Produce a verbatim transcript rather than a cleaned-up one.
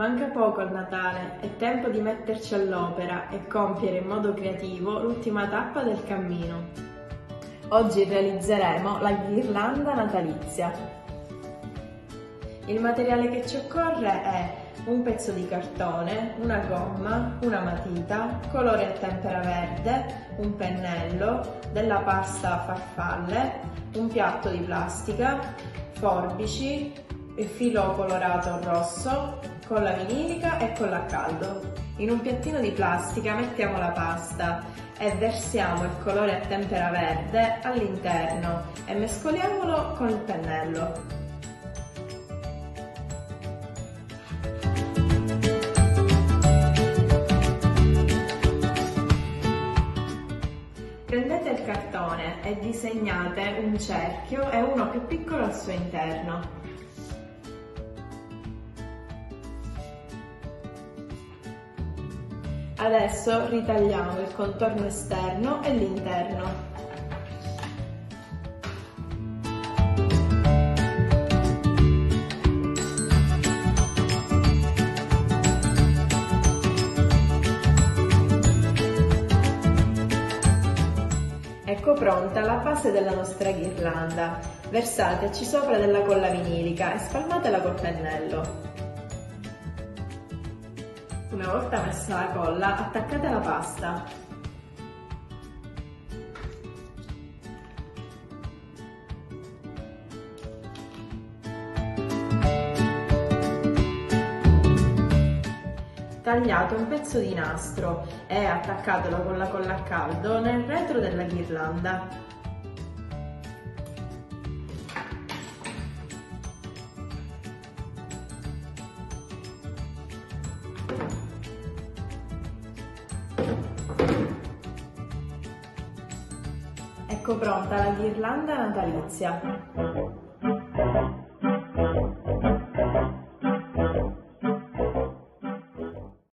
Manca poco al Natale, è tempo di metterci all'opera e compiere in modo creativo l'ultima tappa del cammino. Oggi realizzeremo la ghirlanda natalizia. Il materiale che ci occorre è un pezzo di cartone, una gomma, una matita, colore a tempera verde, un pennello, della pasta a farfalle, un piatto di plastica, forbici, il filo colorato rosso, colla vinilica e colla a caldo. In un piattino di plastica mettiamo la pasta e versiamo il colore a tempera verde all'interno e mescoliamolo con il pennello. Prendete il cartone e disegnate un cerchio e uno più piccolo al suo interno. Adesso ritagliamo il contorno esterno e l'interno. Ecco pronta la base della nostra ghirlanda. Versateci sopra della colla vinilica e spalmatela col pennello. Una volta messa la colla, attaccate la pasta. Tagliate un pezzo di nastro e attaccatelo con la colla a caldo nel retro della ghirlanda. Ecco pronta la ghirlanda natalizia.